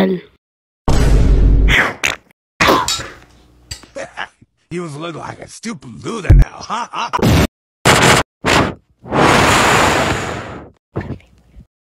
well. You look like a stupid loser now, huh?